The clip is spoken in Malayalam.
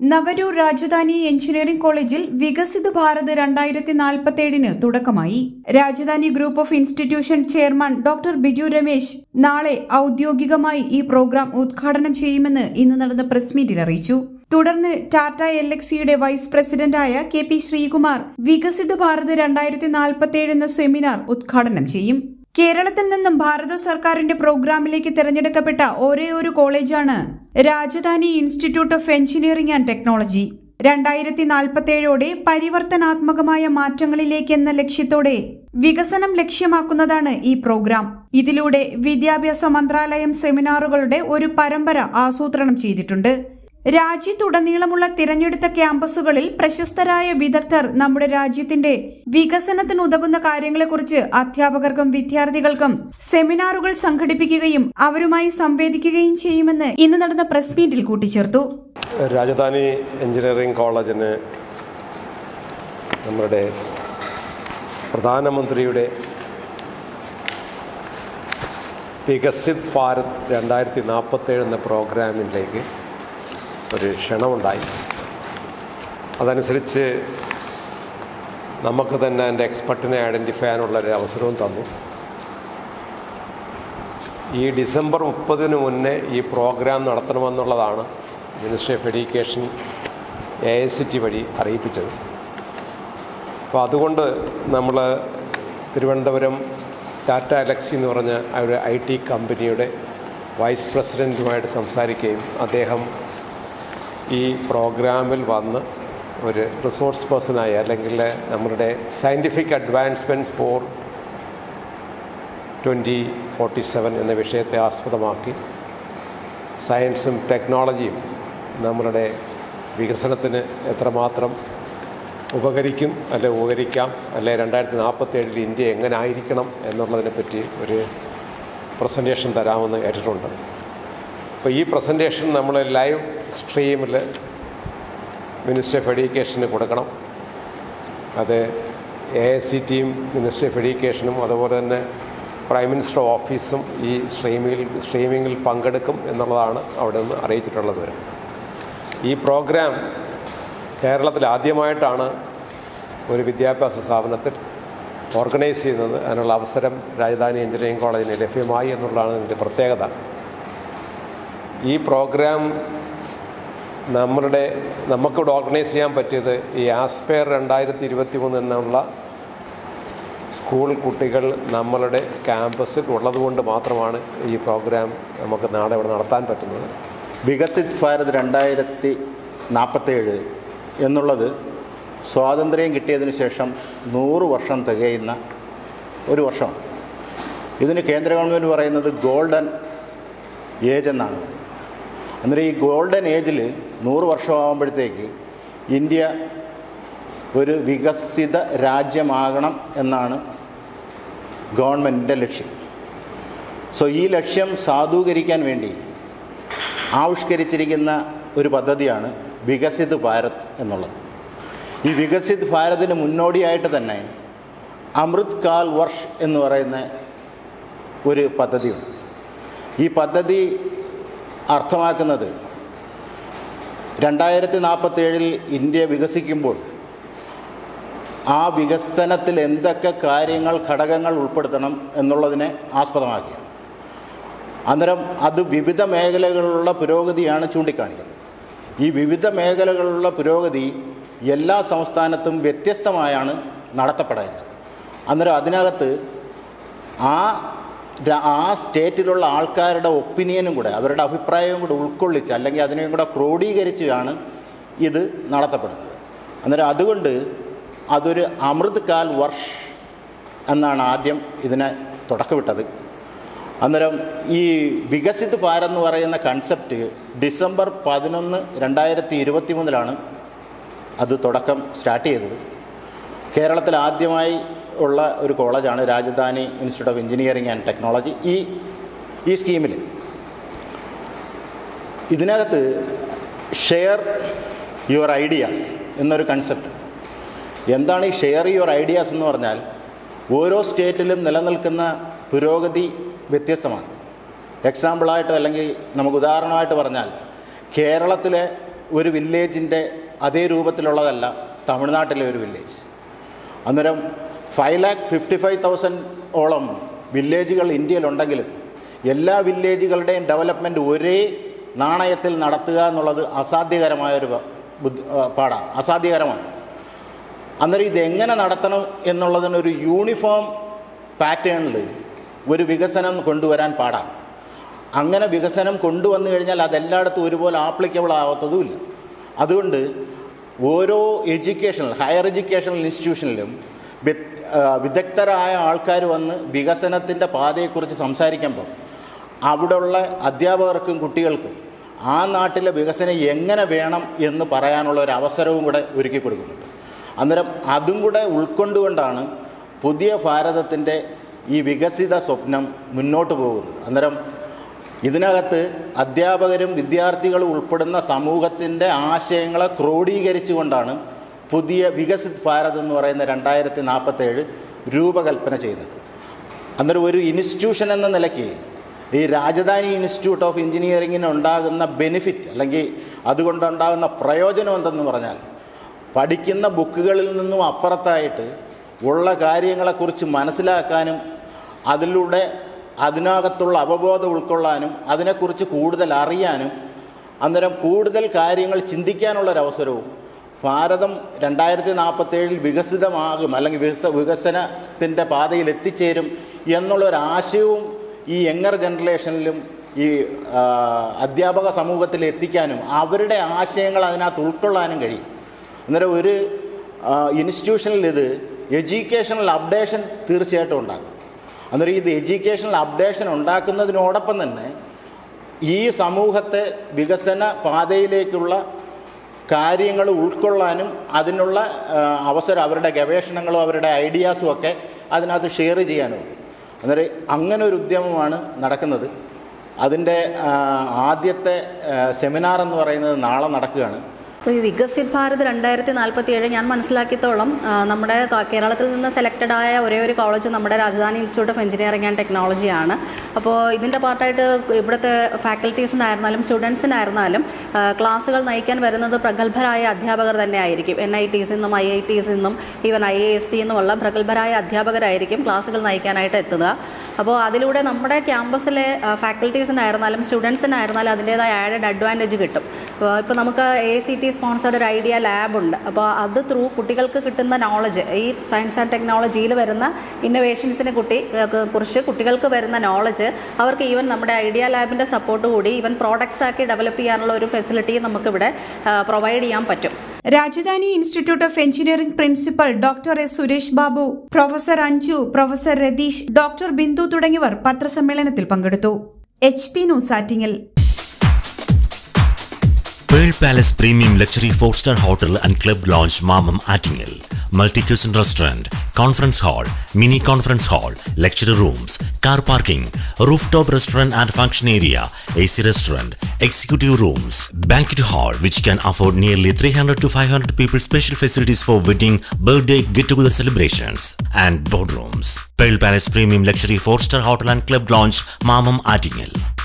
നഗരൂർ രാജധാനി എഞ്ചിനീയറിംഗ് കോളേജിൽ വികസിത് ഭാരത് 2047 തുടക്കമായി. Rajadhani group of institution chairman doctor Biju Ramesh നാളെ ഔദ്യോഗികമായി ഈ പ്രോഗ്രാം ഉദ്ഘാടനം ചെയ്യുമെന്ന് ഇന്ന് നടന്ന പ്രസ് മീറ്റിൽ അറിയിച്ചു. തുടർന്ന് ടാറ്റ LXCയുടെ വൈസ് പ്രസിഡന്റായ KP ശ്രീകുമാർ വികസിത് ഭാരത് 2047 എന്ന സെമിനാർ ഉദ്ഘാടനം ചെയ്യും. കേരളത്തിൽ നിന്നും ഭാരത സർക്കാരിന്റെ പ്രോഗ്രാമിലേക്ക് തിരഞ്ഞെടുക്കപ്പെട്ട ഒരേയൊരു കോളേജാണ് Rajadhani institute of engineering and technology. 2047 പരിവർത്തനാത്മകമായ മാറ്റങ്ങളിലേക്ക് എന്ന ലക്ഷ്യത്തോടെ വികസനം ലക്ഷ്യമാക്കുന്നതാണ് ഈ പ്രോഗ്രാം. ഇതിലൂടെ വിദ്യാഭ്യാസ മന്ത്രാലയം സെമിനാറുകളുടെ ഒരു പരമ്പര ആസൂത്രണം ചെയ്തിട്ടുണ്ട്. രാജ്യത്തുടനീളമുള്ള തിരഞ്ഞെടുത്ത ക്യാമ്പസുകളിൽ പ്രശസ്തരായ വിദഗ്ധർ നമ്മുടെ രാജ്യത്തിന്റെ വികസനത്തിനുതകുന്ന കാര്യങ്ങളെക്കുറിച്ച് അധ്യാപകർക്കും വിദ്യാർത്ഥികൾക്കും സെമിനാറുകൾ സംഘടിപ്പിക്കുകയും അവരുമായി സംവദിക്കുകയും ചെയ്യുമെന്ന് ഇന്ന് നടന്ന പ്രസ് മീറ്റിൽ കൂട്ടിച്ചേർത്തു. രാജധാനി എഞ്ചിനീയറിംഗ് കോളേജിന് നമ്മുടെ പ്രധാനമന്ത്രിയുടെ വികസിത് ഭാരത് 2047 എന്ന പ്രോഗ്രാമിലേക്ക് ഒരു ക്ഷണമുണ്ടായി. അതനുസരിച്ച് നമുക്ക് തന്നെ എൻ്റെ എക്സ്പെർട്ടിനെ ഐഡൻറ്റിഫൈ ചെയ്യാനുള്ളൊരു അവസരവും തന്നു. ഈ ഡിസംബർ 30 മുന്നേ ഈ പ്രോഗ്രാം നടത്തണമെന്നുള്ളതാണ് മിനിസ്ട്രി ഓഫ് എഡ്യൂക്കേഷൻ AICT വഴി അറിയിപ്പിച്ചത്. അപ്പോൾ അതുകൊണ്ട് നമ്മൾ തിരുവനന്തപുരം ടാറ്റ LXC എന്ന് പറഞ്ഞ ഒരു IT കമ്പനിയുടെ വൈസ് പ്രസിഡൻറ്റുമായിട്ട് സംസാരിക്കുകയും അദ്ദേഹം ഈ പ്രോഗ്രാമിൽ വന്ന് ഒരു റിസോഴ്സ് പേഴ്സണായി അല്ലെങ്കിൽ നമ്മളുടെ സയൻറ്റിഫിക് അഡ്വാൻസ്മെൻറ്റ്സ് ഫോർ 2047 എന്ന വിഷയത്തെ ആസ്പദമാക്കി സയൻസും ടെക്നോളജിയും നമ്മളുടെ വികസനത്തിന് എത്രമാത്രം ഉപകരിക്കും ഉപകരിക്കാം 2047 ഇന്ത്യ എങ്ങനെ ആയിരിക്കണം എന്നുള്ളതിനെപ്പറ്റി ഒരു പ്രസൻറ്റേഷൻ തരാമെന്ന് ഏറ്റിട്ടുണ്ട്. അപ്പോൾ ഈ പ്രസൻറ്റേഷൻ നമ്മൾ ലൈവ് സ്ട്രീമിൽ മിനിസ്ട്രി ഓഫ് എഡ്യൂക്കേഷന് കൊടുക്കണം. അത് AICTയും മിനിസ്ട്രി ഓഫ് എഡ്യൂക്കേഷനും അതുപോലെ തന്നെ പ്രൈം മിനിസ്റ്റർ ഓഫീസും ഈ സ്ട്രീമിങ്ങിൽ പങ്കെടുക്കും എന്നുള്ളതാണ് അവിടെ നിന്ന് അറിയിച്ചിട്ടുള്ളത്. ഈ പ്രോഗ്രാം കേരളത്തിൽ ആദ്യമായിട്ടാണ് ഒരു വിദ്യാഭ്യാസ സ്ഥാപനത്തിൽ ഓർഗനൈസ് ചെയ്യുന്നത്. അതിനുള്ള അവസരം രാജധാനി എഞ്ചിനീയറിംഗ് കോളേജിന് ലഭ്യമായി എന്നുള്ളതാണ് ഇതിൻ്റെ പ്രത്യേകത. ഈ പ്രോഗ്രാം നമുക്കിവിടെ ഓർഗനൈസ് ചെയ്യാൻ പറ്റിയത് ഈ ആസ്പയർ 2023 എന്നുള്ള സ്കൂൾ കുട്ടികൾ നമ്മളുടെ ക്യാമ്പസിൽ ഉള്ളതുകൊണ്ട് മാത്രമാണ് ഈ പ്രോഗ്രാം നമുക്ക് നാളെ ഇവിടെ നടത്താൻ പറ്റുന്നത്. വികസിത് ഭാരത് 2047 എന്നുള്ളത് സ്വാതന്ത്ര്യം കിട്ടിയതിന് ശേഷം 100 വർഷം തികയുന്ന ഒരു വർഷമാണ്. ഇതിന് കേന്ദ്ര ഗവൺമെൻറ് പറയുന്നത് ഗോൾഡൻ ഏജ് എന്നാണ്. അന്നേരം ഈ ഗോൾഡൻ ഏജിൽ 100 വർഷമാകുമ്പോഴത്തേക്ക് ഇന്ത്യ ഒരു വികസിത രാജ്യമാകണം എന്നാണ് ഗവൺമെൻറ്റിൻ്റെ ലക്ഷ്യം. സോ ഈ ലക്ഷ്യം സാധൂകരിക്കാൻ വേണ്ടി ആവിഷ്കരിച്ചിരിക്കുന്ന ഒരു പദ്ധതിയാണ് വികസിത് ഭാരത് എന്നുള്ളത്. ഈ വികസിത് ഭാരതിന് മുന്നോടിയായിട്ട് തന്നെ അമൃത് കാൽ വർഷ് എന്ന് പറയുന്ന ഒരു പദ്ധതിയുണ്ട്. ഈ പദ്ധതി അർത്ഥമാക്കുന്നത് 2047 ഇന്ത്യ വികസിക്കുമ്പോൾ ആ വികസനത്തിൽ എന്തൊക്കെ ഘടകങ്ങൾ ഉൾപ്പെടുത്തണം എന്നുള്ളതിനെ ആസ്പദമാക്കിയാണ്. അന്നേരം അത് വിവിധ മേഖലകളിലുള്ള പുരോഗതിയാണ് ചൂണ്ടിക്കാണിക്കുന്നത്. ഈ വിവിധ മേഖലകളിലുള്ള പുരോഗതി എല്ലാ സംസ്ഥാനത്തും വ്യത്യസ്തമായാണ് നടത്തപ്പെടേണ്ടത്. അന്നേരം അതിനകത്ത് ആ സ്റ്റേറ്റിലുള്ള ആൾക്കാരുടെ ഒപ്പീനിയനും കൂടെ അവരുടെ അഭിപ്രായവും കൂടെ ഉൾക്കൊള്ളിച്ച് അല്ലെങ്കിൽ അതിനെയും കൂടെ ക്രോഡീകരിച്ചാണ് ഇത് നടത്തപ്പെടുന്നത്. അന്നേരം അതുകൊണ്ട് അതൊരു അമൃത് കാൽ വർഷ് എന്നാണ് ആദ്യം ഇതിനെ തുടക്കമിട്ടത്. അന്നേരം ഈ വികസിത് ഭാരത് എന്ന് പറയുന്ന കൺസെപ്റ്റ് ഡിസംബർ 11, 2023 അത് തുടക്കം സ്റ്റാർട്ട് ചെയ്തത്. കേരളത്തിൽ ആദ്യമായി ഉള്ള ഒരു കോളേജാണ് Rajadhani institute of engineering and technology. ഈ സ്കീമിൽ ഇതിനകത്ത് ഷെയർ യുവർ ഐഡിയാസ് എന്നൊരു കൺസെപ്റ്റ്. എന്താണ് ഈ ഷെയർ യുവർ ഐഡിയാസ് എന്ന് പറഞ്ഞാൽ, ഓരോ സ്റ്റേറ്റിലും നിലനിൽക്കുന്ന പുരോഗതി വ്യത്യസ്തമാണ്. എക്സാമ്പിളായിട്ട് അല്ലെങ്കിൽ നമുക്ക് ഉദാഹരണമായിട്ട് പറഞ്ഞാൽ കേരളത്തിലെ ഒരു വില്ലേജിൻ്റെ അതേ രൂപത്തിലുള്ളതല്ല തമിഴ്നാട്ടിലെ ഒരു വില്ലേജ്. അന്നേരം 5,55,000 ഓളം വില്ലേജുകൾ ഇന്ത്യയിലുണ്ടെങ്കിലും എല്ലാ വില്ലേജുകളുടെയും ഡെവലപ്മെൻറ്റ് ഒരേ നാണയത്തിൽ നടത്തുക എന്നുള്ളത് അസാധ്യകരമായൊരു പാടാണ്, അസാധ്യകരമാണ്. അന്നേരം ഇതെങ്ങനെ നടത്തണം എന്നുള്ളതിനൊരു യൂണിഫോം പാറ്റേണിൽ ഒരു വികസനം കൊണ്ടുവരാൻ പാടാണ്. അങ്ങനെ വികസനം കൊണ്ടുവന്നു കഴിഞ്ഞാൽ അതെല്ലായിടത്തും ഒരുപോലെ ആപ്ലിക്കബിൾ ആവത്തതുമില്ല. അതുകൊണ്ട് ഓരോ ഹയർ എഡ്യൂക്കേഷണൽ ഇൻസ്റ്റിറ്റ്യൂഷനിലും വിദഗ്ധരായ ആൾക്കാർ വന്ന് വികസനത്തിൻ്റെ പാതയെക്കുറിച്ച് സംസാരിക്കുമ്പോൾ അവിടെയുള്ള അധ്യാപകർക്കും കുട്ടികൾക്കും ആ നാട്ടിലെ വികസനം എങ്ങനെ വേണം എന്ന് പറയാനുള്ള ഒരു അവസരവും കൂടെ ഒരുക്കി കൊടുക്കുന്നുണ്ട്. അന്നേരം അതും കൂടെ ഉൾക്കൊണ്ടുകൊണ്ടാണ് പുതിയ ഭാരതത്തിൻ്റെ ഈ വികസിത സ്വപ്നം മുന്നോട്ട് പോകുന്നത്. അന്നേരം ഇതിനകത്ത് അധ്യാപകരും വിദ്യാർത്ഥികളും ഉൾപ്പെടുന്ന സമൂഹത്തിൻ്റെ ആശയങ്ങളെ ക്രോഡീകരിച്ചുകൊണ്ടാണ് പുതിയ വികസിത് ഭാരത് എന്ന് പറയുന്ന 2047 രൂപകൽപ്പന ചെയ്യുന്നത്. അന്നേരം ഒരു ഇൻസ്റ്റിറ്റ്യൂഷൻ എന്ന നിലയ്ക്ക് ഈ രാജധാനി ഇൻസ്റ്റിറ്റ്യൂട്ട് ഓഫ് എഞ്ചിനീയറിങ്ങിന് ഉണ്ടാകുന്ന ബെനിഫിറ്റ് അല്ലെങ്കിൽ അതുകൊണ്ടുണ്ടാകുന്ന പ്രയോജനം എന്തെന്ന് പറഞ്ഞാൽ പഠിക്കുന്ന ബുക്കുകളിൽ നിന്നും അപ്പുറത്തായിട്ട് ഉള്ള കാര്യങ്ങളെക്കുറിച്ച് മനസ്സിലാക്കാനും അതിലൂടെ അതിനകത്തുള്ള അവബോധം ഉൾക്കൊള്ളാനും അതിനെക്കുറിച്ച് കൂടുതൽ അറിയാനും അന്നേരം കൂടുതൽ കാര്യങ്ങൾ ചിന്തിക്കാനുള്ളൊരവസരവും ഭാരതം 2047 വികസിതമാകും അല്ലെങ്കിൽ വികസനത്തിൻ്റെ പാതയിൽ എത്തിച്ചേരും എന്നുള്ളൊരാശയവും ഈ യങ്ങർ ജനറേഷനിലും ഈ അധ്യാപക സമൂഹത്തിൽ എത്തിക്കാനും അവരുടെ ആശയങ്ങൾ അതിനകത്ത് ഉൾക്കൊള്ളാനും കഴിയും. അന്നേരം ഒരു ഇൻസ്റ്റിറ്റ്യൂഷനിൽ ഇത് എഡ്യൂക്കേഷണൽ അപ്ഡേഷൻ തീർച്ചയായിട്ടും ഉണ്ടാകും. അന്നേരം ഇത് എഡ്യൂക്കേഷണൽ അപ്ഡേഷൻ ഉണ്ടാക്കുന്നതിനോടൊപ്പം തന്നെ ഈ സമൂഹത്തെ വികസന പാതയിലേക്കുള്ള കാര്യങ്ങൾ ഉൾക്കൊള്ളാനും അതിനുള്ള അവസരം അവരുടെ ഗവേഷണങ്ങളും അവരുടെ ഐഡിയാസും ഒക്കെ അതിനകത്ത് ഷെയർ ചെയ്യാനും. അന്നേരം അങ്ങനെ ഒരു ഉദ്യമമാണ് നടക്കുന്നത്. അതിൻ്റെ ആദ്യത്തെ സെമിനാർ എന്ന് പറയുന്നത് നാളെ നടക്കുകയാണ്. ഈ വികസിത് ഭാരത് 2047 ഞാൻ മനസ്സിലാക്കിയത്തോളം നമ്മുടെ കേരളത്തിൽ നിന്ന് സെലക്റ്റഡായ ഒരേ ഒരു കോളേജ് നമ്മുടെ Rajadhani institute of engineering and ടെക്നോളജിയാണ്. അപ്പോൾ ഇതിൻ്റെ പാർട്ടായിട്ട് ഇവിടുത്തെ ഫാക്കൽറ്റീസിനായിരുന്നാലും സ്റ്റുഡൻസിനായിരുന്നാലും ക്ലാസ്സുകൾ നയിക്കാൻ വരുന്നത് പ്രഗത്ഭരായ അധ്യാപകർ തന്നെ ആയിരിക്കും. NITs നിന്നും IITs നിന്നും ഈവൻ IIST നിന്നുമുള്ള പ്രഗത്ഭരായ അധ്യാപകരായിരിക്കും ക്ലാസ്സുകൾ നയിക്കാനായിട്ട് എത്തുക. അപ്പോൾ അതിലൂടെ നമ്മുടെ ക്യാമ്പസിലെ ഫാക്കൽറ്റീസിനായിരുന്നാലും സ്റ്റുഡൻസിനായിരുന്നാലും അതിൻ്റേതായ ആഡഡ് അഡ്വാൻറ്റേജ് കിട്ടും. ഇപ്പോൾ നമുക്ക് ACT സ്പോൺസർഡ് ഒരു ഐഡിയ ലാബുണ്ട്. അപ്പോൾ അത് ത്രൂ കുട്ടികൾക്ക് കിട്ടുന്ന നോളജ്, ഈ സയൻസ് ആൻഡ് ടെക്നോളജിയിൽ വരുന്ന ഇന്നോവേഷൻസിനെ കുറിച്ച് കുട്ടികൾക്ക് വരുന്ന നോളജ് അവർക്ക് ഈവൻ നമ്മുടെ ഐഡിയ ലാബിൻ്റെ സപ്പോർട്ട് കൂടി ഈവൻ പ്രോഡക്ട്സ് ആക്കി ഡെവലപ്പ് ചെയ്യാനുള്ള ഒരു ഫെസിലിറ്റി നമുക്കിവിടെ പ്രൊവൈഡ് ചെയ്യാൻ പറ്റും. Rajadhani institute of engineering principal doctor S. Suresh Babu, professor Anju, professor Ratheesh, doctor Bindu തുടങ്ങിയവർ പത്രസമ്മേളനത്തിൽ പങ്കെടുത്തു. HP news Attingal. Pearl Palace Premium Luxury 4-star Hotel and Club Lounge Mamam Attingel. Multi-cuisine restaurant, conference hall, mini conference hall, lecture rooms, car parking, rooftop restaurant and function area, AC restaurant, executive rooms, banquet hall which can afford nearly 300 to 500 people, special facilities for wedding, birthday, get-together celebrations and boardrooms. Pearl Palace Premium Luxury 4-star Hotel and Club Lounge Mamam Attingel.